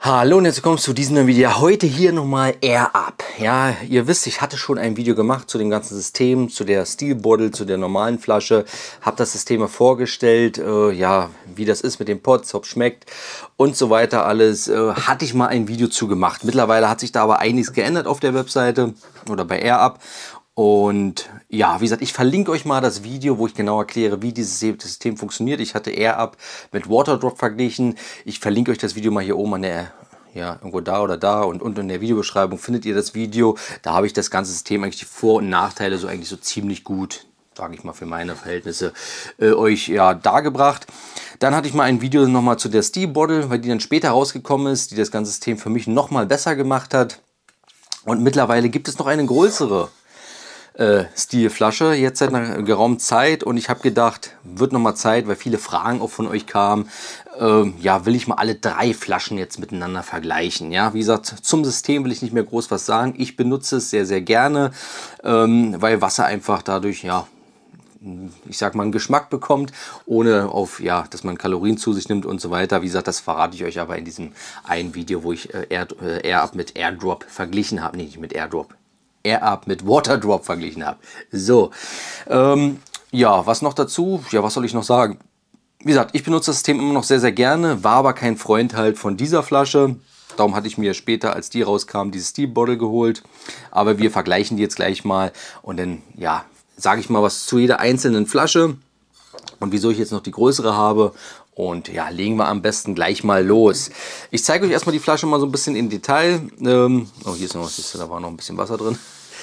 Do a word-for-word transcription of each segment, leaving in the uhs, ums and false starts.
Hallo und herzlich willkommen zu diesem neuen Video. Heute hier nochmal Air Up. Ja, ihr wisst, ich hatte schon ein Video gemacht zu dem ganzen System, zu der Steel Bottle, zu der normalen Flasche. Habe das System mal vorgestellt, äh, ja, wie das ist mit den Pots, ob es schmeckt und so weiter alles. Äh, hatte ich mal ein Video zu gemacht. Mittlerweile hat sich da aber einiges geändert auf der Webseite oder bei Air Up. Und ja, wie gesagt, ich verlinke euch mal das Video, wo ich genau erkläre, wie dieses System funktioniert. Ich hatte Air Up mit Waterdrop verglichen. Ich verlinke euch das Video mal hier oben an der, ja, irgendwo da oder da, und unten in der Videobeschreibung findet ihr das Video. Da habe ich das ganze System, eigentlich die Vor- und Nachteile so eigentlich so ziemlich gut, sage ich mal, für meine Verhältnisse äh, euch ja dargebracht. Dann hatte ich mal ein Video nochmal zu der Steel Bottle, weil die dann später rausgekommen ist, die das ganze System für mich nochmal besser gemacht hat. Und mittlerweile gibt es noch eine größere Äh, Stilflasche, jetzt seit einer geraumen Zeit, und ich habe gedacht, wird noch mal Zeit, weil viele Fragen auch von euch kamen, ähm, ja, will ich mal alle drei Flaschen jetzt miteinander vergleichen. Ja, wie gesagt, zum System will ich nicht mehr groß was sagen. Ich benutze es sehr, sehr gerne, ähm, weil Wasser einfach dadurch, ja, ich sag mal, einen Geschmack bekommt, ohne auf, ja, dass man Kalorien zu sich nimmt und so weiter. Wie gesagt, das verrate ich euch aber in diesem einen Video, wo ich äh, Air, äh, Air Up mit Airdrop verglichen habe. Nee, nicht mit Airdrop. Air Up mit Waterdrop verglichen habe. So, ähm, ja, was noch dazu? Ja, was soll ich noch sagen? Wie gesagt, ich benutze das System immer noch sehr, sehr gerne, war aber kein Freund halt von dieser Flasche. Darum hatte ich mir später, als die rauskam, diese Steel Bottle geholt. Aber wir vergleichen die jetzt gleich mal und dann, ja, sage ich mal was zu jeder einzelnen Flasche und wieso ich jetzt noch die größere habe. Und ja, legen wir am besten gleich mal los. Ich zeige euch erstmal die Flasche mal so ein bisschen im Detail. Ähm, oh, hier ist noch was, da war noch ein bisschen Wasser drin.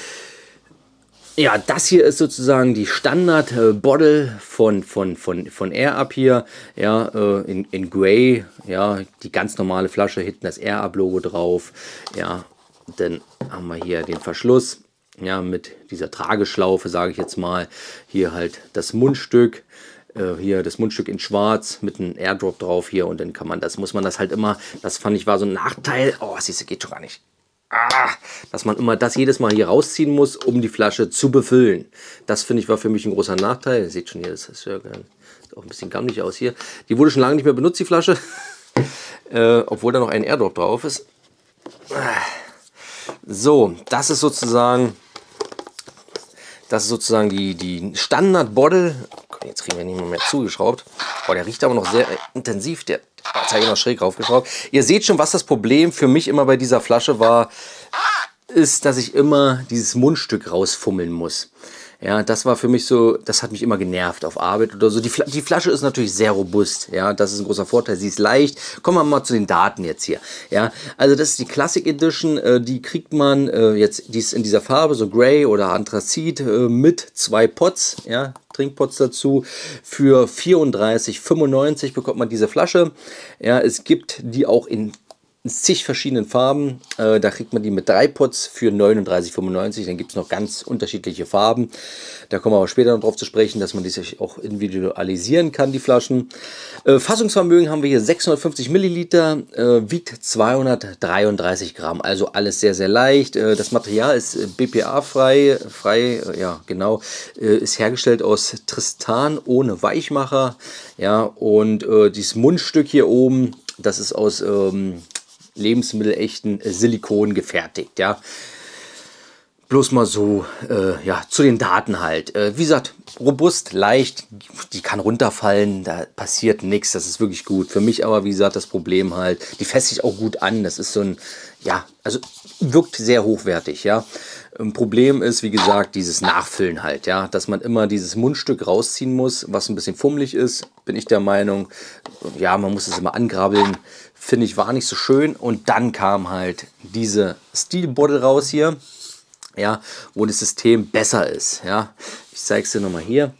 Ja, das hier ist sozusagen die Standard-Bottle von, von, von, von Air Up hier. Ja, äh, in, in Grey. Ja, die ganz normale Flasche, hinten das Air Up Logo drauf. Ja, dann haben wir hier den Verschluss. Ja, mit dieser Trageschlaufe, sage ich jetzt mal. Hier halt das Mundstück. Hier das Mundstück in schwarz mit einem Airdrop drauf hier, und dann kann man das, muss man das halt immer, das fand ich war so ein Nachteil, oh, siehst du, geht schon gar nicht, ah, dass man immer das jedes Mal hier rausziehen muss, um die Flasche zu befüllen. Das finde ich war für mich ein großer Nachteil. Ihr seht schon hier, das ist ja sieht auch ein bisschen gammelig aus hier. Die wurde schon lange nicht mehr benutzt, die Flasche, äh, obwohl da noch ein Airdrop drauf ist. So, das ist sozusagen Das ist sozusagen die, die Standard-Bottle. Jetzt kriegen wir nicht mehr zugeschraubt. Oh, der riecht aber noch sehr intensiv. Der, jetzt habe ich noch schräg raufgeschraubt. Ihr seht schon, was das Problem für mich immer bei dieser Flasche war, ist, dass ich immer dieses Mundstück rausfummeln muss. Ja, das war für mich so, das hat mich immer genervt auf Arbeit oder so. Die, Fl die Flasche ist natürlich sehr robust, ja, das ist ein großer Vorteil. Sie ist leicht. Kommen wir mal zu den Daten jetzt hier. Ja, also das ist die Classic Edition, äh, die kriegt man äh, jetzt, die ist in dieser Farbe, so Grey oder Anthrazit, äh, mit zwei Pots, ja, Trinkpots dazu. Für vierunddreißig fünfundneunzig bekommt man diese Flasche. Ja, es gibt die auch in zig verschiedenen Farben. Äh, da kriegt man die mit drei Pots für neununddreißig fünfundneunzig. Dann gibt es noch ganz unterschiedliche Farben. Da kommen wir aber später noch drauf zu sprechen, dass man die sich auch individualisieren kann, die Flaschen. Äh, Fassungsvermögen haben wir hier sechshundertfünfzig Milliliter, äh, wiegt zweihundertdreiunddreißig Gramm. Also alles sehr, sehr leicht. Äh, das Material ist B P A-frei, frei, äh, ja genau, äh, ist hergestellt aus Tristan ohne Weichmacher. Ja, und äh, dieses Mundstück hier oben, das ist aus ähm, lebensmittelechten Silikon gefertigt, ja. Bloß mal so, äh, ja, zu den Daten halt. Äh, wie gesagt, robust, leicht, die kann runterfallen, da passiert nichts, das ist wirklich gut. Für mich aber, wie gesagt, das Problem halt, die fässt sich auch gut an, das ist so ein, ja, also wirkt sehr hochwertig, ja. Ein Problem ist, wie gesagt, dieses Nachfüllen halt, ja, dass man immer dieses Mundstück rausziehen muss, was ein bisschen fummelig ist, bin ich der Meinung. Ja, man muss es immer angrabbeln, finde ich, war nicht so schön. Und dann kam halt diese Steel Bottle raus hier, ja, wo das System besser ist, ja. Ich zeige es dir nochmal hier.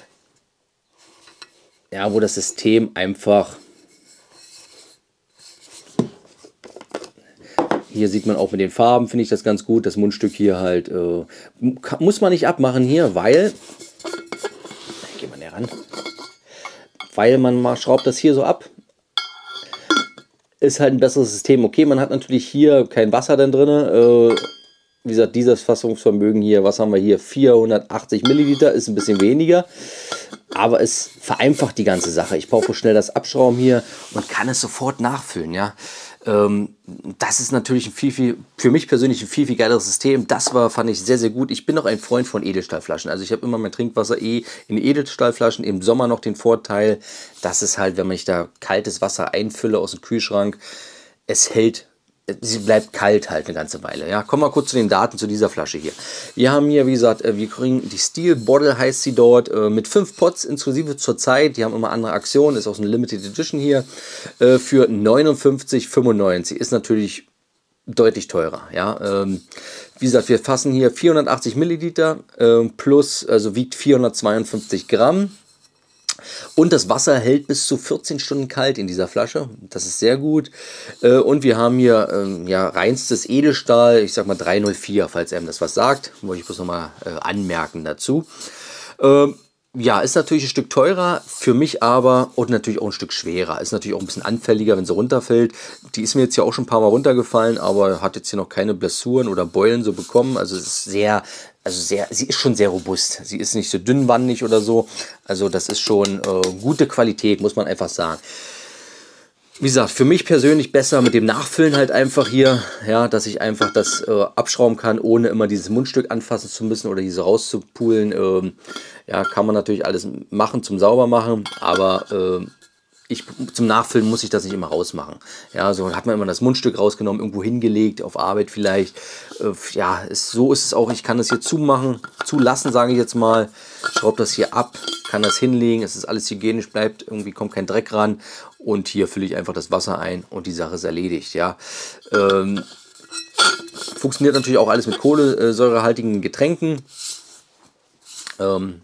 Ja, wo das System einfach, hier sieht man auch mit den Farben, finde ich das ganz gut. Das Mundstück hier halt, äh, muss man nicht abmachen hier, weil, gehen wir näher ran, weil man mal schraubt das hier so ab. Ist halt ein besseres System. Okay, man hat natürlich hier kein Wasser denn drin. Äh, wie gesagt, dieses Fassungsvermögen hier, was haben wir hier? vierhundertachtzig Milliliter, ist ein bisschen weniger. Aber es vereinfacht die ganze Sache. Ich brauche schnell das Abschrauben hier und kann es sofort nachfüllen. Ja? Ähm, das ist natürlich ein viel, viel, für mich persönlich ein viel, viel geileres System. Das war, fand ich sehr, sehr gut. Ich bin auch ein Freund von Edelstahlflaschen. Also ich habe immer mein Trinkwasser eh in Edelstahlflaschen. Im Sommer noch den Vorteil, dass es halt, wenn ich da kaltes Wasser einfülle aus dem Kühlschrank, es hält, sie bleibt kalt halt eine ganze Weile. Ja, kommen wir kurz zu den Daten zu dieser Flasche hier. Wir haben hier, wie gesagt, wir kriegen die Steel Bottle, heißt sie dort, mit fünf Pots inklusive zur Zeit. Die haben immer andere Aktionen, ist auch so eine Limited Edition hier, für neunundfünfzig fünfundneunzig. Ist natürlich deutlich teurer. Ja, wie gesagt, wir fassen hier vierhundertachtzig Milliliter plus, also wiegt vierhundertzweiundfünfzig Gramm. Und das Wasser hält bis zu vierzehn Stunden kalt in dieser Flasche. Das ist sehr gut. Und wir haben hier ähm, ja, reinstes Edelstahl, ich sag mal drei null vier, falls einem das was sagt. Wollte ich bloß nochmal äh, anmerken dazu. Ähm, ja, ist natürlich ein Stück teurer, für mich aber und natürlich auch ein Stück schwerer. Ist natürlich auch ein bisschen anfälliger, wenn sie runterfällt. Die ist mir jetzt ja auch schon ein paar Mal runtergefallen, aber hat jetzt hier noch keine Blessuren oder Beulen so bekommen. Also es ist sehr... Also sehr, sie ist schon sehr robust. Sie ist nicht so dünnwandig oder so. Also das ist schon äh, gute Qualität, muss man einfach sagen. Wie gesagt, für mich persönlich besser mit dem Nachfüllen halt einfach hier, ja, dass ich einfach das äh, abschrauben kann, ohne immer dieses Mundstück anfassen zu müssen oder diese rauszupulen. Ähm, ja, kann man natürlich alles machen zum Saubermachen, aber äh, Ich, zum Nachfüllen muss ich das nicht immer rausmachen. Ja, so hat man immer das Mundstück rausgenommen, irgendwo hingelegt, auf Arbeit vielleicht. Äh, ja, ist, so ist es auch. Ich kann das hier zumachen, zulassen, sage ich jetzt mal. Schraube das hier ab, kann das hinlegen. Es ist alles hygienisch, bleibt, irgendwie kommt kein Dreck ran. Und hier fülle ich einfach das Wasser ein und die Sache ist erledigt. Ja, ähm, funktioniert natürlich auch alles mit kohlensäurehaltigen Getränken. Ähm,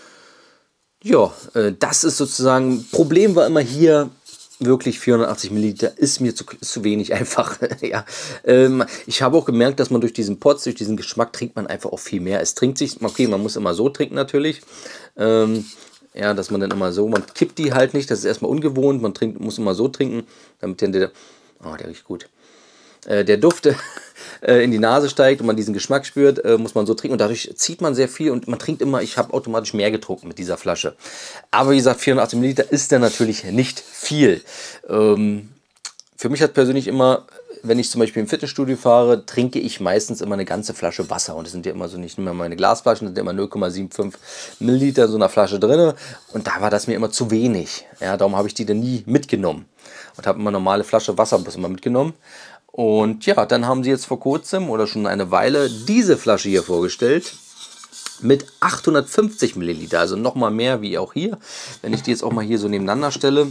Ja, äh, das ist sozusagen, Problem war immer hier, wirklich vierhundertachtzig Milliliter ist mir zu, ist zu wenig einfach. Ja. ähm, ich habe auch gemerkt, dass man durch diesen Pot, durch diesen Geschmack trinkt man einfach auch viel mehr. Es trinkt sich, okay, man muss immer so trinken natürlich. Ähm, ja, dass man dann immer so, man kippt die halt nicht, das ist erstmal ungewohnt, man trinkt, muss immer so trinken, damit der, oh, der riecht gut. Äh, der Duft äh, in die Nase steigt und man diesen Geschmack spürt, äh, muss man so trinken und dadurch zieht man sehr viel und man trinkt immer, ich habe automatisch mehr getrunken mit dieser Flasche. Aber wie gesagt, vierhundertachtzig Milliliter ist dann natürlich nicht viel. Ähm, für mich hat persönlich immer, wenn ich zum Beispiel im Fitnessstudio fahre, trinke ich meistens immer eine ganze Flasche Wasser und das sind ja immer so nicht nur meine Glasflaschen, das sind ja immer null Komma fünfundsiebzig Milliliter in so einer Flasche drin und da war das mir immer zu wenig. Ja, darum habe ich die dann nie mitgenommen und habe immer normale Flasche Wasser bloß immer mitgenommen. Und ja, dann haben sie jetzt vor kurzem oder schon eine Weile diese Flasche hier vorgestellt mit achthundertfünfzig Milliliter, also nochmal mehr wie auch hier. Wenn ich die jetzt auch mal hier so nebeneinander stelle,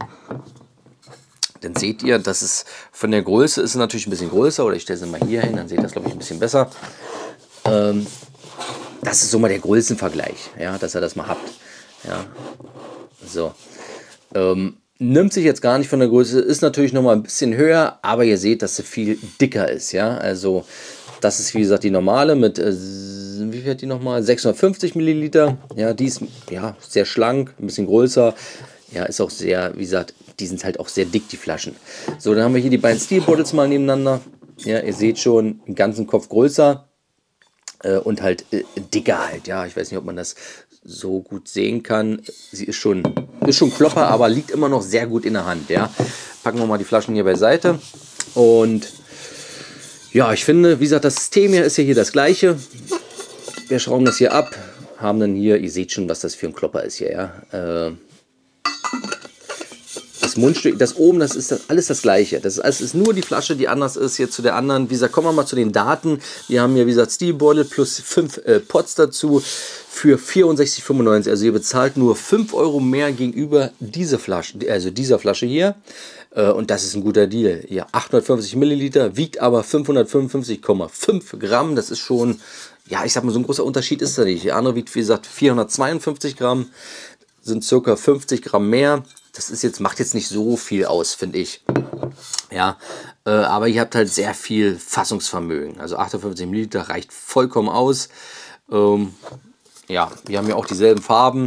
dann seht ihr, dass es von der Größe ist natürlich ein bisschen größer, oder ich stelle sie mal hier hin, dann seht ihr das, glaube ich, ein bisschen besser. Ähm, das ist so mal der Größenvergleich, ja, dass ihr das mal habt. Ja, so. Ähm, Nimmt sich jetzt gar nicht von der Größe, ist natürlich noch mal ein bisschen höher, aber ihr seht, dass sie viel dicker ist. Ja, also das ist wie gesagt die normale mit, äh, wie viel hat die nochmal? sechshundertfünfzig Milliliter. Ja, die ist ja sehr schlank, ein bisschen größer. Ja, ist auch sehr, wie gesagt, die sind halt auch sehr dick, die Flaschen. So, dann haben wir hier die beiden Steel Bottles mal nebeneinander. Ja, ihr seht schon, den ganzen Kopf größer äh, und halt äh, dicker halt. Ja, ich weiß nicht, ob man das so gut sehen kann. Sie ist schon, ist schon Klopper, aber liegt immer noch sehr gut in der Hand. Ja. Packen wir mal die Flaschen hier beiseite. Und ja, ich finde, wie gesagt, das System hier ist ja hier das gleiche. Wir schrauben das hier ab, haben dann hier, ihr seht schon, was das für ein Klopper ist hier. Ja. Äh, das Mundstück, das oben, das ist das, alles das gleiche. Das ist, das ist nur die Flasche, die anders ist hier zu der anderen. Wie gesagt, kommen wir mal zu den Daten. Wir haben hier, wie gesagt, Steel Bottle plus fünf äh, Pots dazu für vierundsechzig fünfundneunzig. Also ihr bezahlt nur fünf Euro mehr gegenüber diese Flasche, also dieser Flasche hier. Äh, und das ist ein guter Deal. Ja, achthundertfünfzig Milliliter, wiegt aber fünfhundertfünfundfünfzig Komma fünf Gramm. Das ist schon, ja, ich sag mal, so ein großer Unterschied ist da nicht. Die andere wiegt, wie gesagt, vierhundertzweiundfünfzig Gramm, sind circa fünfzig Gramm mehr. Das ist jetzt, macht jetzt nicht so viel aus, finde ich. Ja, äh, aber ihr habt halt sehr viel Fassungsvermögen. Also achtundfünfzig Milliliter reicht vollkommen aus. Ähm, ja, wir haben ja auch dieselben Farben.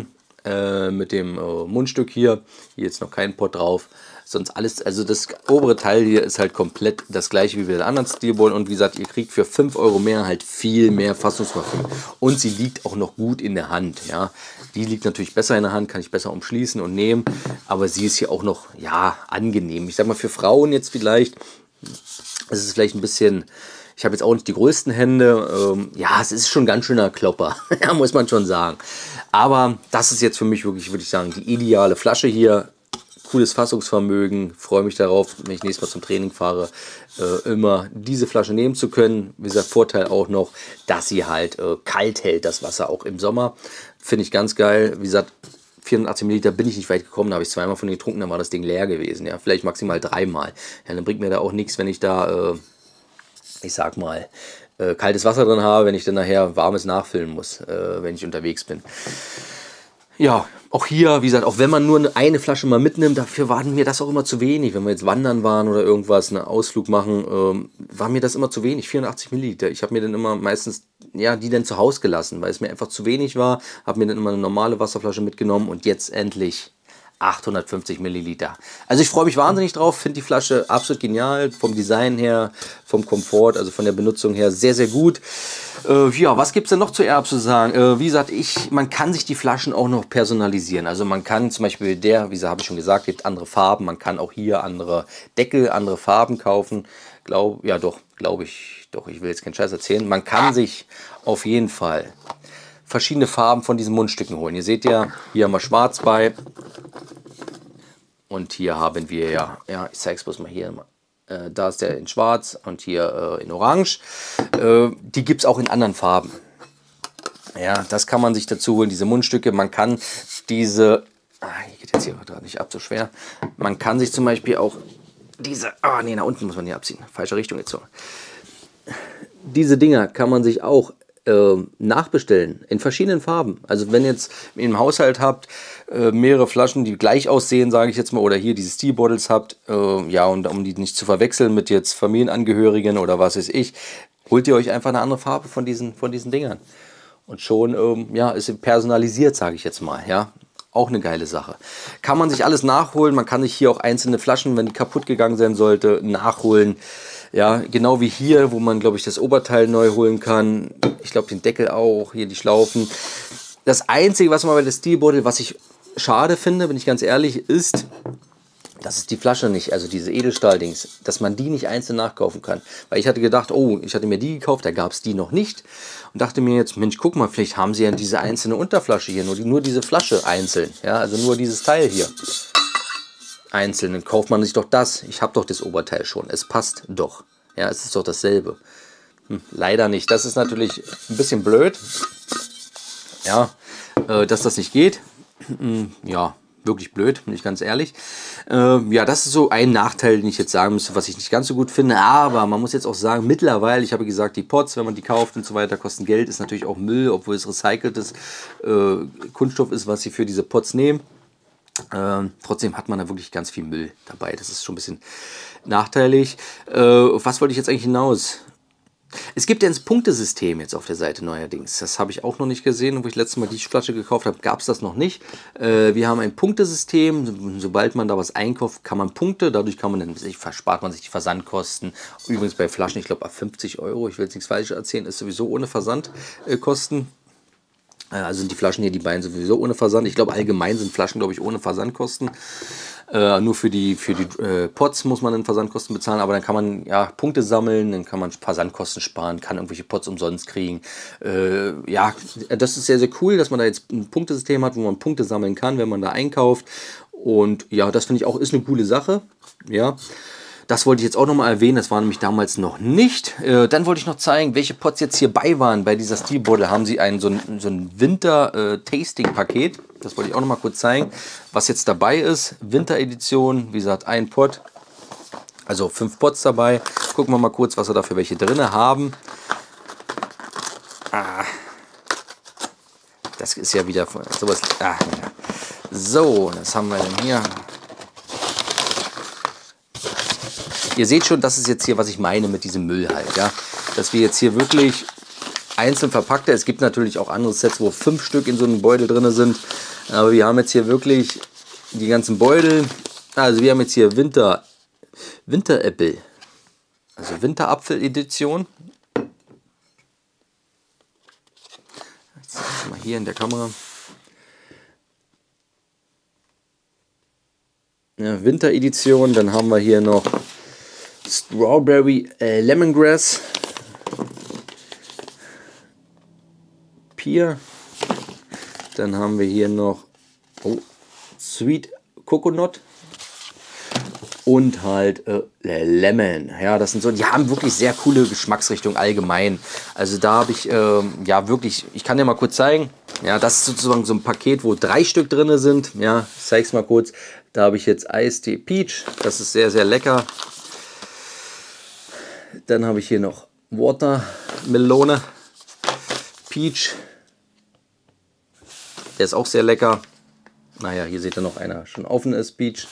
äh, mit dem äh, Mundstück hier. Hier jetzt noch kein Pott drauf. Sonst alles, also das obere Teil hier ist halt komplett das gleiche wie bei den anderen Steelballen. Und wie gesagt, ihr kriegt für fünf Euro mehr halt viel mehr Fassungsvermögen. Und sie liegt auch noch gut in der Hand. Ja, die liegt natürlich besser in der Hand, kann ich besser umschließen und nehmen. Aber sie ist hier auch noch, ja, angenehm. Ich sag mal, für Frauen jetzt vielleicht, es ist vielleicht ein bisschen... Ich habe jetzt auch nicht die größten Hände. Ähm, ja, es ist schon ein ganz schöner Klopper, ja, muss man schon sagen. Aber das ist jetzt für mich wirklich, würde ich sagen, die ideale Flasche hier. Cooles Fassungsvermögen. Freue mich darauf, wenn ich nächstes Mal zum Training fahre, äh, immer diese Flasche nehmen zu können. Wie gesagt, Vorteil auch noch, dass sie halt äh, kalt hält, das Wasser auch im Sommer. Finde ich ganz geil. Wie gesagt, vierhundertachtzig Milliliter bin ich nicht weit gekommen, da habe ich zweimal von denen getrunken, dann war das Ding leer gewesen. Ja, vielleicht maximal dreimal. Ja, dann bringt mir da auch nichts, wenn ich da... Äh, ich sag mal, äh, kaltes Wasser drin habe, wenn ich dann nachher warmes nachfüllen muss, äh, wenn ich unterwegs bin. Ja, auch hier, wie gesagt, auch wenn man nur eine Flasche mal mitnimmt, dafür war mir das auch immer zu wenig. Wenn wir jetzt wandern waren oder irgendwas, einen Ausflug machen, ähm, war mir das immer zu wenig, vierhundertachtzig Milliliter. Ich habe mir dann immer meistens, ja, die dann zu Hause gelassen, weil es mir einfach zu wenig war, habe mir dann immer eine normale Wasserflasche mitgenommen und jetzt endlich achthundertfünfzig Milliliter. Also ich freue mich wahnsinnig drauf, finde die Flasche absolut genial, vom Design her, vom Komfort, also von der Benutzung her sehr, sehr gut. Äh, ja, was gibt es denn noch zu Erb zu sagen? Äh, wie gesagt, ich, man kann sich die Flaschen auch noch personalisieren. Also man kann zum Beispiel der, wie habe ich schon gesagt, gibt andere Farben. Man kann auch hier andere Deckel, andere Farben kaufen. Glaub, ja doch, glaube ich, doch, ich will jetzt keinen Scheiß erzählen. Man kann sich auf jeden Fall verschiedene Farben von diesen Mundstücken holen. Ihr seht ja, hier haben wir schwarz bei. Und hier haben wir ja, ja ich zeige es bloß mal hier. Äh, da ist der in schwarz und hier äh, in orange. Äh, die gibt es auch in anderen Farben. Ja, das kann man sich dazu holen, diese Mundstücke. Man kann diese, ah, hier geht jetzt hier gerade nicht ab, so schwer. Man kann sich zum Beispiel auch diese, ah nee, nach unten muss man hier abziehen. Falsche Richtung jetzt so. Diese Dinger kann man sich auch äh, nachbestellen in verschiedenen Farben. Also wenn ihr jetzt im Haushalt habt, äh, mehrere Flaschen, die gleich aussehen, sage ich jetzt mal, oder hier diese Steel Bottles habt, äh, ja, und um die nicht zu verwechseln mit jetzt Familienangehörigen oder was weiß ich, holt ihr euch einfach eine andere Farbe von diesen, von diesen Dingern. Und schon, ähm, ja, ist personalisiert, sage ich jetzt mal, ja. Auch eine geile Sache. Kann man sich alles nachholen. Man kann sich hier auch einzelne Flaschen, wenn die kaputt gegangen sein sollte, nachholen. Ja, genau wie hier, wo man, glaube ich, das Oberteil neu holen kann. Ich glaube, den Deckel auch, hier die Schlaufen. Das Einzige, was man bei der Steel Bottle, was ich schade finde, bin ich ganz ehrlich, ist, dass es die Flasche nicht, also diese Edelstahldings, dass man die nicht einzeln nachkaufen kann. Weil ich hatte gedacht, oh, ich hatte mir die gekauft, da gab es die noch nicht. Und dachte mir jetzt, Mensch, guck mal, vielleicht haben sie ja diese einzelne Unterflasche hier, nur, die, nur diese Flasche einzeln. Ja, also nur dieses Teil hier. Einzeln, dann kauft man sich doch das. Ich habe doch das Oberteil schon, es passt doch. Ja, es ist doch dasselbe. Hm, leider nicht. Das ist natürlich ein bisschen blöd. Ja, äh, dass das nicht geht. Hm, ja. Wirklich blöd, bin ich ganz ehrlich. Äh, ja, das ist so ein Nachteil, den ich jetzt sagen müsste, was ich nicht ganz so gut finde. Aber man muss jetzt auch sagen, mittlerweile, ich habe gesagt, die Pots, wenn man die kauft und so weiter, kosten Geld. Ist natürlich auch Müll, obwohl es recyceltes äh, Kunststoff ist, was sie für diese Pots nehmen. Äh, trotzdem hat man da wirklich ganz viel Müll dabei. Das ist schon ein bisschen nachteilig. Äh, auf was wollte ich jetzt eigentlich hinaus? Es gibt ja ein Punktesystem jetzt auf der Seite neuerdings. Das habe ich auch noch nicht gesehen. Wo ich letztes Mal die Flasche gekauft habe, gab es das noch nicht. Äh, wir haben ein Punktesystem. Sobald man da was einkauft, kann man Punkte. Dadurch kann man dann, verspart man sich die Versandkosten. Übrigens bei Flaschen, ich glaube ab fünfzig Euro, ich will jetzt nichts Falsches erzählen, ist sowieso ohne Versandkosten. Also sind die Flaschen hier, die beiden sowieso ohne Versand. Ich glaube allgemein sind Flaschen, glaube ich, ohne Versandkosten. Äh, nur für die, für die äh, Pots muss man dann Versandkosten bezahlen, aber dann kann man ja Punkte sammeln, dann kann man Versandkosten sparen, kann irgendwelche Pots umsonst kriegen. Äh, ja, das ist sehr, sehr cool, dass man da jetzt ein Punktesystem hat, wo man Punkte sammeln kann, wenn man da einkauft. Und ja, das finde ich auch, ist eine coole Sache. Ja. Das wollte ich jetzt auch noch mal erwähnen, das war nämlich damals noch nicht. Äh, dann wollte ich noch zeigen, welche Pots jetzt hier bei waren. Bei dieser Steel Bottle haben sie ein, so ein, so ein Winter-Tasting-Paket. Das wollte ich auch noch mal kurz zeigen, was jetzt dabei ist. Winter-Edition, wie gesagt, ein Pot. Also fünf Pots dabei. Gucken wir mal kurz, was wir da für welche drin haben. Ah, das ist ja wieder sowas. Ah, ja. So, was haben wir denn hier? Ihr seht schon, das ist jetzt hier, was ich meine mit diesem Müll halt, ja. Dass wir jetzt hier wirklich einzeln verpackte, es gibt natürlich auch andere Sets, wo fünf Stück in so einem Beutel drin sind. Aber wir haben jetzt hier wirklich die ganzen Beutel. Also wir haben jetzt hier Winter, Winter-Apple. Also Winterapfel-Edition. Jetzt mal hier in der Kamera. Ja, Winter-Edition. Dann haben wir hier noch Strawberry äh, Lemongrass. Pear. Dann haben wir hier noch oh, Sweet Coconut. Und halt äh, Lemon. Ja, das sind so, die haben wirklich sehr coole Geschmacksrichtungen allgemein. Also da habe ich, äh, ja wirklich, ich kann dir mal kurz zeigen. Ja, das ist sozusagen so ein Paket, wo drei Stück drin sind. Ja, ich zeige es mal kurz. Da habe ich jetzt Eistee Peach. Das ist sehr, sehr lecker. Dann habe ich hier noch Watermelone Peach. Der ist auch sehr lecker. Naja, hier seht ihr noch einer schon offen ist, Peach.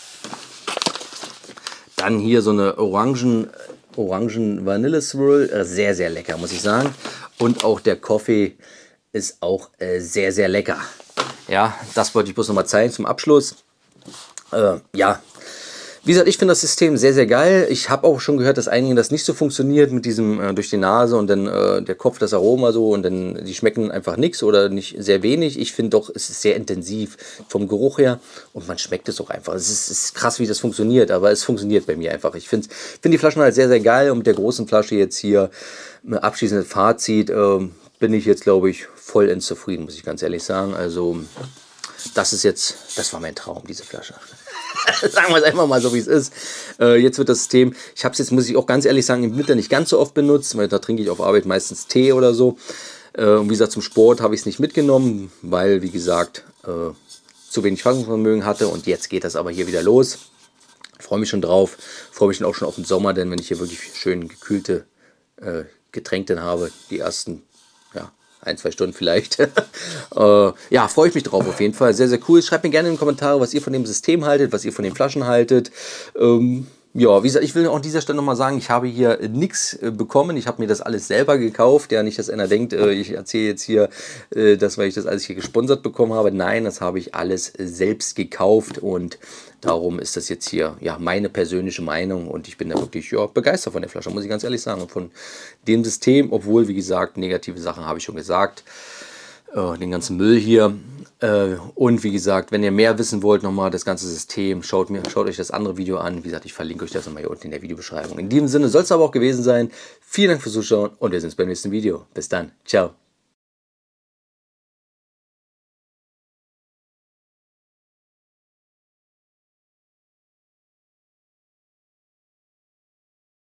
Dann hier so eine Orangen, Orangen Vanille Swirl, äh, sehr, sehr lecker, muss ich sagen. Und auch der Kaffee ist auch äh, sehr, sehr lecker. Ja, das wollte ich bloß noch mal zeigen zum Abschluss. Äh, ja, wie gesagt, ich finde das System sehr, sehr geil. Ich habe auch schon gehört, dass einigen das nicht so funktioniert mit diesem äh, durch die Nase und dann äh, der Kopf, das Aroma so und dann die schmecken einfach nichts oder nicht sehr wenig. Ich finde doch, es ist sehr intensiv vom Geruch her und man schmeckt es auch einfach. Es ist, es ist krass, wie das funktioniert, aber es funktioniert bei mir einfach. Ich finde find die Flaschen halt sehr, sehr geil und mit der großen Flasche jetzt hier abschließendes Fazit äh, bin ich jetzt, glaube ich, vollends zufrieden, muss ich ganz ehrlich sagen. Also das ist jetzt, das war mein Traum, diese Flasche. Sagen wir es einfach mal so, wie es ist. Äh, jetzt wird das System, ich habe es jetzt, muss ich auch ganz ehrlich sagen, im Winter nicht ganz so oft benutzt, weil da trinke ich auf Arbeit meistens Tee oder so. Äh, und wie gesagt, zum Sport habe ich es nicht mitgenommen, weil, wie gesagt, äh, zu wenig Fassungsvermögen hatte. Und jetzt geht das aber hier wieder los. Ich freue mich schon drauf. Freue mich dann auch schon auf den Sommer, denn wenn ich hier wirklich schön gekühlte äh, Getränke habe, die ersten, ja, ein, zwei Stunden vielleicht. äh, ja, freue ich mich drauf auf jeden Fall. Sehr, sehr cool. Schreibt mir gerne in die Kommentare, was ihr von dem System haltet, was ihr von den Flaschen haltet. Ähm, ja, wie gesagt, ich will auch an dieser Stelle nochmal sagen, ich habe hier nichts äh, bekommen. Ich habe mir das alles selber gekauft. Ja, nicht, dass einer denkt, äh, ich erzähle jetzt hier, äh, das, weil ich das alles hier gesponsert bekommen habe. Nein, das habe ich alles äh, selbst gekauft und darum ist das jetzt hier ja meine persönliche Meinung und ich bin da wirklich ja, begeistert von der Flasche, muss ich ganz ehrlich sagen. Und von dem System, obwohl, wie gesagt, negative Sachen habe ich schon gesagt. Äh, den ganzen Müll hier. Äh, und wie gesagt, wenn ihr mehr wissen wollt, nochmal das ganze System, schaut, mir, schaut euch das andere Video an. Wie gesagt, ich verlinke euch das nochmal hier unten in der Videobeschreibung. In diesem Sinne soll es aber auch gewesen sein. Vielen Dank fürs Zuschauen und wir sehen uns beim nächsten Video. Bis dann. Ciao.